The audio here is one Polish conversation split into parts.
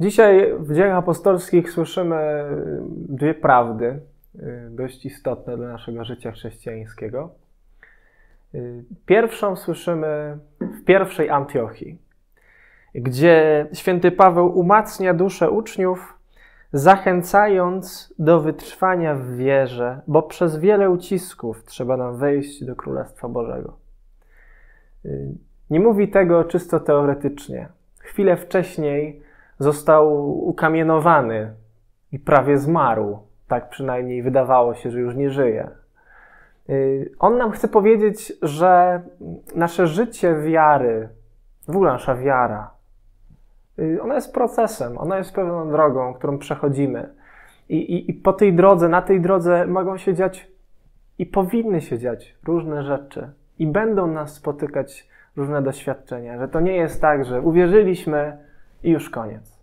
Dzisiaj w Dziejach Apostolskich słyszymy dwie prawdy dość istotne dla naszego życia chrześcijańskiego. Pierwszą słyszymy w pierwszej Antiochii, gdzie święty Paweł umacnia duszę uczniów, zachęcając do wytrwania w wierze, bo przez wiele ucisków trzeba nam wejść do Królestwa Bożego. Nie mówi tego czysto teoretycznie. Chwilę wcześniej został ukamienowany i prawie zmarł. Tak przynajmniej wydawało się, że już nie żyje. On nam chce powiedzieć, że nasze życie wiary, w ogóle nasza wiara, ona jest procesem, ona jest pewną drogą, którą przechodzimy. I po tej drodze, na tej drodze mogą się dziać i powinny się dziać różne rzeczy. I będą nas spotykać różne doświadczenia. Że to nie jest tak, że uwierzyliśmy i już koniec.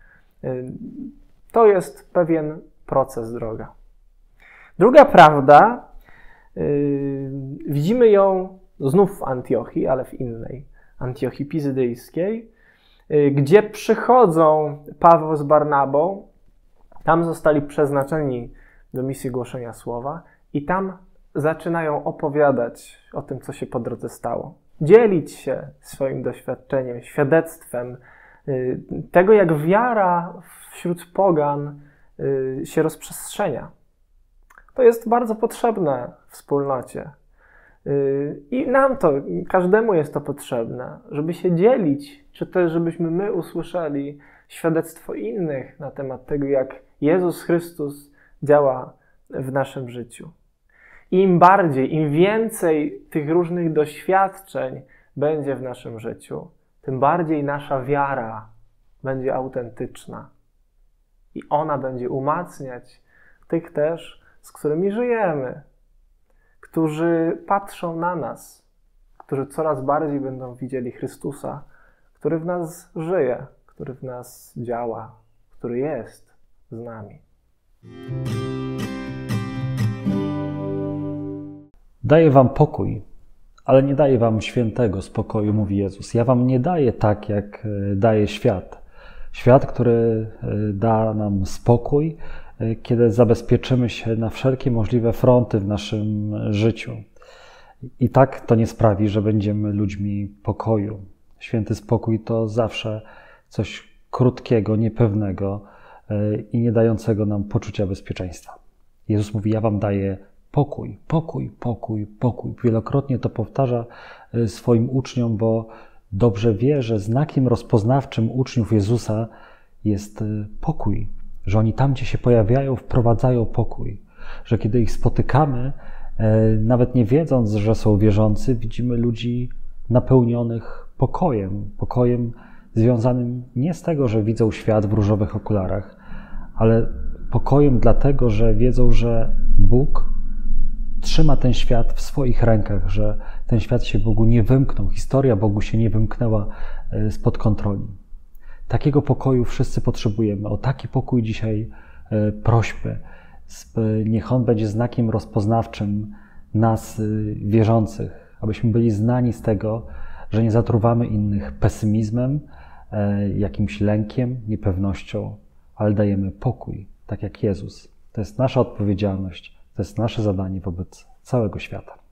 To jest pewien proces, droga. Druga prawda, widzimy ją znów w Antiochii, ale w innej, Antiochii Pizydyjskiej, gdzie przychodzą Paweł z Barnabą, tam zostali przeznaczeni do misji głoszenia słowa i tam zaczynają opowiadać o tym, co się po drodze stało. Dzielić się swoim doświadczeniem, świadectwem tego, jak wiara wśród pogan się rozprzestrzenia. To jest bardzo potrzebne w wspólnocie. I nam to, każdemu jest to potrzebne, żeby się dzielić, czy też żebyśmy my usłyszeli świadectwo innych na temat tego, jak Jezus Chrystus działa w naszym życiu. I im bardziej, im więcej tych różnych doświadczeń będzie w naszym życiu, tym bardziej nasza wiara będzie autentyczna. I ona będzie umacniać tych też, z którymi żyjemy, którzy patrzą na nas, którzy coraz bardziej będą widzieli Chrystusa, który w nas żyje, który w nas działa, który jest z nami. Daję wam pokój, ale nie daję wam świętego spokoju, mówi Jezus. Ja wam nie daję tak, jak daje świat. Świat, który da nam spokój, kiedy zabezpieczymy się na wszelkie możliwe fronty w naszym życiu. I tak to nie sprawi, że będziemy ludźmi pokoju. Święty spokój to zawsze coś krótkiego, niepewnego i nie dającego nam poczucia bezpieczeństwa. Jezus mówi, ja wam daję pokój, pokój, pokój, pokój. Wielokrotnie to powtarza swoim uczniom, bo dobrze wie, że znakiem rozpoznawczym uczniów Jezusa jest pokój. Że oni tam, gdzie się pojawiają, wprowadzają pokój. Że kiedy ich spotykamy, nawet nie wiedząc, że są wierzący, widzimy ludzi napełnionych pokojem. Pokojem związanym nie z tego, że widzą świat w różowych okularach, ale pokojem dlatego, że wiedzą, że Bóg trzyma ten świat w swoich rękach, że ten świat się Bogu nie wymknął, historia Bogu się nie wymknęła spod kontroli. Takiego pokoju wszyscy potrzebujemy. O taki pokój dzisiaj prośmy. Niech on będzie znakiem rozpoznawczym nas wierzących, abyśmy byli znani z tego, że nie zatruwamy innych pesymizmem, jakimś lękiem, niepewnością, ale dajemy pokój, tak jak Jezus. To jest nasza odpowiedzialność, to jest nasze zadanie wobec całego świata.